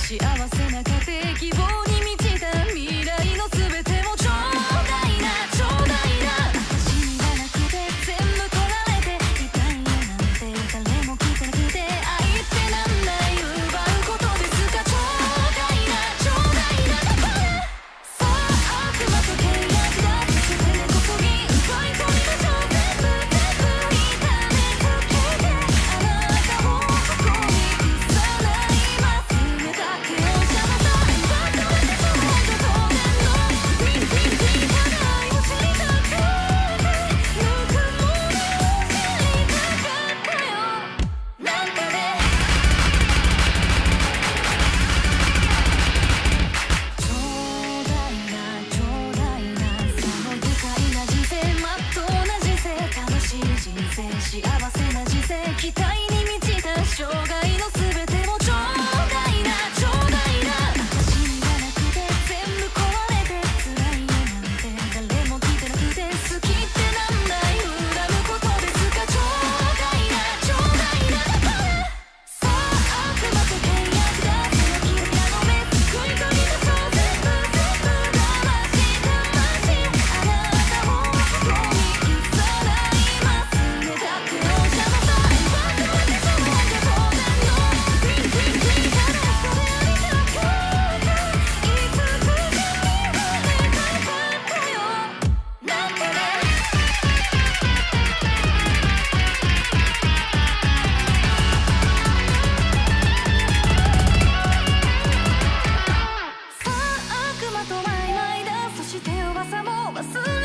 幸せな家庭希望に満ちた未来の全てをちょうだいなちょうだいな私にはなくて全部取られて痛いよなんて誰も聞いてなくて愛ってなんだい奪うことですかちょうだいなちょうだいなさあ悪魔と契約だそして根こそぎ奪い取りましょう全部痛めかけてあなたをここにいざないます全てだけを邪魔さ奪ってしまうと当然のビンビンビン課題を知りたくてぬくもりを知りたかったよなんかでちょうだいなちょうだいなその愉快な人生まっとうな人生楽しい人生幸せな人生期待に満ちた生涯の全てをちょうだいなちょうだいな私にはなくて全部壊れて辛いよなんて誰も聞いてなくて好きってなんだい恨むことですかちょうだいなちょうだいなさあ悪魔と契約だその君らの目食い取りましょう全部騙しあなたをここにいざないます全てだけを邪魔さ奪ってしまうと当然のビンビンビンからそれやりたくていつくじにはねかかったよなんかねさあ悪魔とマイマイだそして噂も忘れ